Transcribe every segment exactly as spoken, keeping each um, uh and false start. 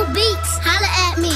beats, holla at me.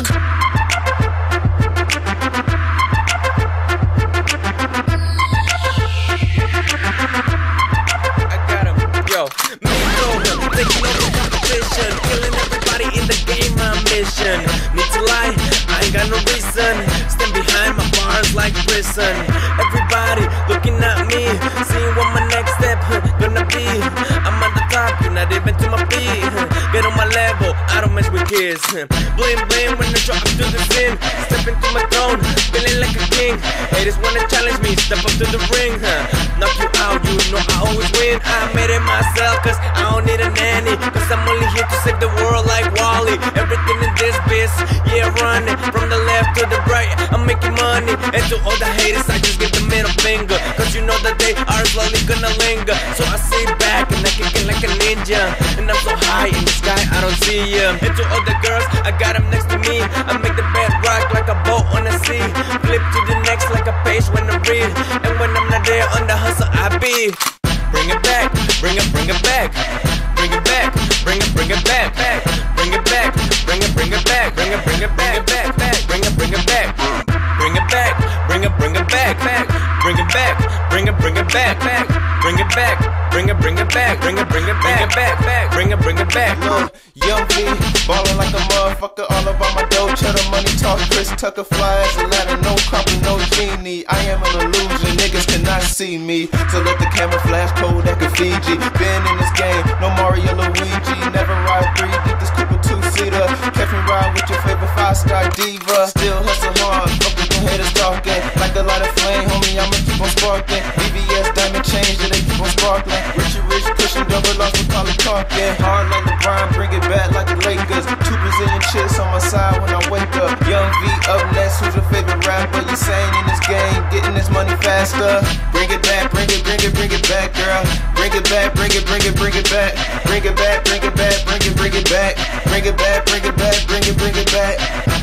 I got him, yo. Making over, taking over competition, killing everybody in the game. My mission, need to lie, I ain't got no reason. Stand behind my bars like prison. Everybody looking at me, seeing what my next step gonna be. I'm at the top, you're not even to my feet. Get on my level, I don't mess with kids. Bling bling when I drop to the scene. Step into my throne, feeling like a king. Haters wanna challenge me, step up to the ring. Knock you out, you know I always win. I made it myself, cause I don't need a nanny. Cause I'm only here to save the world like Wally. Everything in this biz, yeah, running from the left to the right, I'm making money. And to all the haters, I just give the middle finger. Cause you know that they are slowly gonna linger. So I sit back and I kick it like a ninja. And I'm so high in the sky, I don't see ya. And to all the girls, I got them next to me. I make the bed rock like a boat on the sea. Flip to the next like a page when I read. And when I'm not there on the hustle, I be. Bring it back, bring it, bring it back. Bring it back, bring it, bring it back, back. Bring it back, bring it, bring it back. Bring it, bring it back, back, back. Bring it, bring it back. Bring it back, bring it, bring it back, back. Bring it back, bring it, bring it back, back. Bring it back, bring it, bring it back. Bring it, bring it back, back, back. Bring it, bring it back. Look, young V, ballin' like a motherfucker, all about my dough. Cheddar money talk, Chris Tucker, fly as a ladder, no copper, no genie. I am an illusion, niggas cannot see me. So let the camouflage code that could Fiji. Been in this game, no Mario Luigi. Never ride three, get this Cooper two-seater. Catch me ride with your favorite five-star diva. Still hustle hard, fuck with the haters talking. Like a light of flame, homie, I'ma keep on sparking. V V S diamond change, yeah, they keep on sparkling. Richie Rich pushing double off with Collie talking. Hard like LeBron, bring it back like the Lakers. Two Brazilian chicks on my side when I wake up. Young V up next, who's your favorite rapper? You saying in this game, getting this money faster. Bring it back, bring it, bring it, bring it back, girl. Bring it back, bring it, bring it, bring it back. Bring it back, bring it back, bring it, bring it back. Bring it back, bring it back, bring it, bring it back.